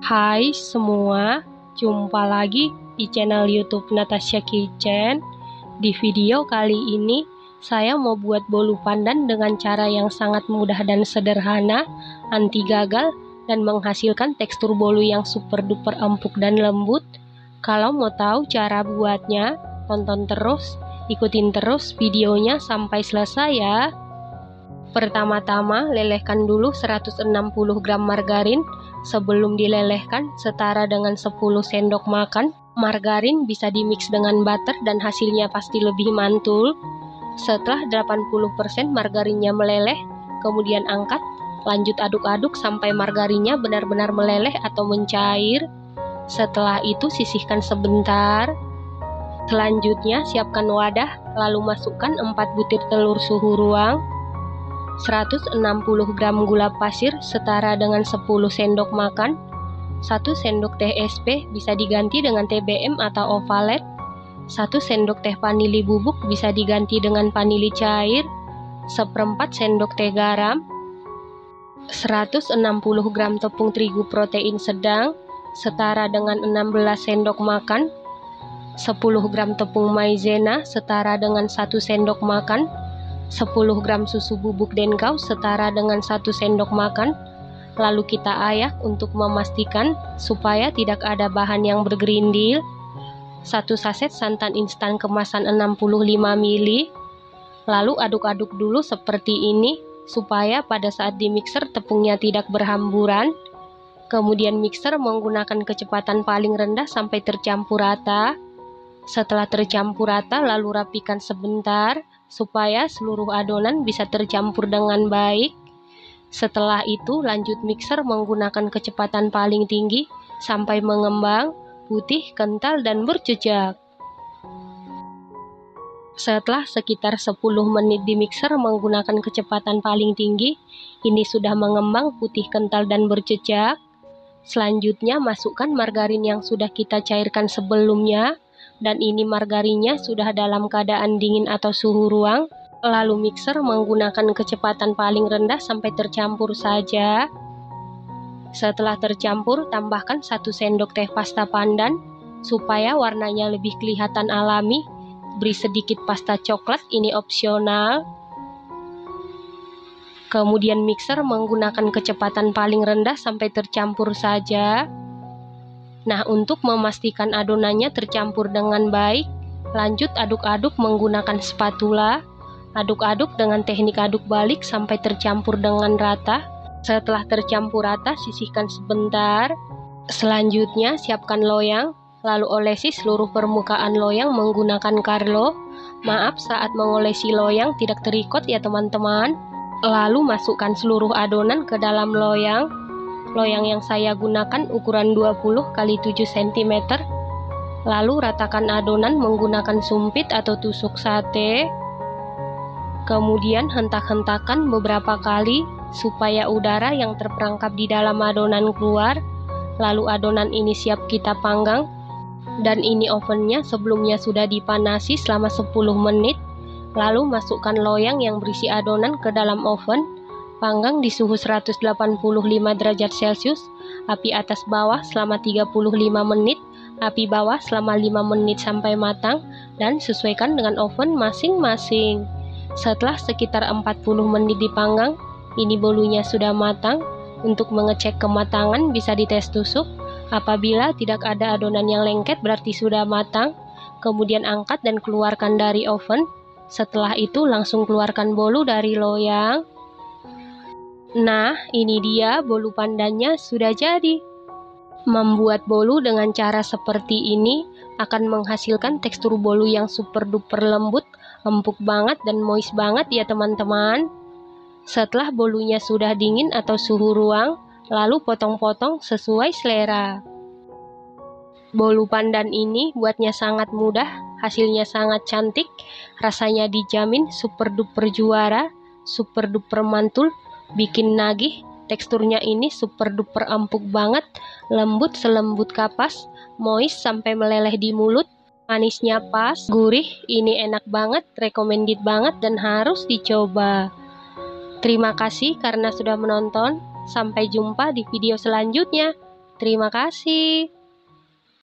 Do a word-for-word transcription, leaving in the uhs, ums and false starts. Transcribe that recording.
Hai semua, jumpa lagi di channel YouTube Natasha Kitchen. Di video kali ini, saya mau buat bolu pandan dengan cara yang sangat mudah dan sederhana, anti gagal, dan menghasilkan tekstur bolu yang super duper empuk dan lembut. Kalau mau tahu cara buatnya, tonton terus, ikutin terus videonya sampai selesai ya. Pertama-tama, lelehkan dulu seratus enam puluh gram margarin. Sebelum dilelehkan, setara dengan sepuluh sendok makan. Margarin bisa dimix dengan butter dan hasilnya pasti lebih mantul. Setelah delapan puluh persen margarinnya meleleh, kemudian angkat, lanjut aduk-aduk sampai margarinnya benar-benar meleleh atau mencair. Setelah itu sisihkan sebentar. Selanjutnya siapkan wadah, lalu masukkan empat butir telur suhu ruang, seratus enam puluh gram gula pasir setara dengan sepuluh sendok makan, satu sendok teh es pe bisa diganti dengan teh be em atau ovalet, satu sendok teh vanili bubuk bisa diganti dengan vanili cair, seperempat sendok teh garam, seratus enam puluh gram tepung terigu protein sedang setara dengan enam belas sendok makan, sepuluh gram tepung maizena setara dengan satu sendok makan, sepuluh gram susu bubuk denkau setara dengan satu sendok makan. Lalu kita ayak untuk memastikan supaya tidak ada bahan yang bergerindil. Satu saset santan instan kemasan enam puluh lima mililiter. Lalu aduk-aduk dulu seperti ini supaya pada saat di mixer tepungnya tidak berhamburan. Kemudian mixer menggunakan kecepatan paling rendah sampai tercampur rata. Setelah tercampur rata, lalu rapikan sebentar supaya seluruh adonan bisa tercampur dengan baik. Setelah itu lanjut mixer menggunakan kecepatan paling tinggi sampai mengembang, putih, kental, dan berjejak. Setelah sekitar sepuluh menit di mixer menggunakan kecepatan paling tinggi, ini sudah mengembang, putih, kental, dan berjejak. Selanjutnya masukkan margarin yang sudah kita cairkan sebelumnya. Dan ini margarinnya sudah dalam keadaan dingin atau suhu ruang. Lalu mixer menggunakan kecepatan paling rendah sampai tercampur saja. Setelah tercampur, tambahkan satu sendok teh pasta pandan supaya warnanya lebih kelihatan alami. Beri sedikit pasta coklat, ini opsional. Kemudian mixer menggunakan kecepatan paling rendah sampai tercampur saja. Nah, untuk memastikan adonannya tercampur dengan baik, lanjut aduk-aduk menggunakan spatula. Aduk-aduk dengan teknik aduk balik sampai tercampur dengan rata. Setelah tercampur rata, sisihkan sebentar. Selanjutnya, siapkan loyang, lalu olesi seluruh permukaan loyang menggunakan Carlo. Maaf, saat mengolesi loyang tidak terikot ya teman-teman. Lalu masukkan seluruh adonan ke dalam loyang. Loyang yang saya gunakan ukuran dua puluh kali tujuh sentimeter. Lalu ratakan adonan menggunakan sumpit atau tusuk sate. Kemudian hentak-hentakan beberapa kali supaya udara yang terperangkap di dalam adonan keluar. Lalu adonan ini siap kita panggang. Dan ini ovennya sebelumnya sudah dipanasi selama sepuluh menit. Lalu masukkan loyang yang berisi adonan ke dalam oven. Panggang di suhu seratus delapan puluh lima derajat Celcius, api atas bawah selama tiga puluh lima menit, api bawah selama lima menit sampai matang, dan sesuaikan dengan oven masing-masing. Setelah sekitar empat puluh menit dipanggang, ini bolunya sudah matang. Untuk mengecek kematangan bisa dites tusuk. Apabila tidak ada adonan yang lengket berarti sudah matang. Kemudian angkat dan keluarkan dari oven. Setelah itu langsung keluarkan bolu dari loyang. Nah, ini dia bolu pandannya sudah jadi. Membuat bolu dengan cara seperti ini akan menghasilkan tekstur bolu yang super duper lembut, empuk banget dan moist banget ya teman-teman. Setelah bolunya sudah dingin atau suhu ruang, lalu potong-potong sesuai selera. Bolu pandan ini buatnya sangat mudah, hasilnya sangat cantik, rasanya dijamin super duper juara, super duper mantul, bikin nagih. Teksturnya ini super duper empuk banget, lembut selembut kapas, moist sampai meleleh di mulut, manisnya pas, gurih, ini enak banget, recommended banget dan harus dicoba. Terima kasih karena sudah menonton, sampai jumpa di video selanjutnya. Terima kasih.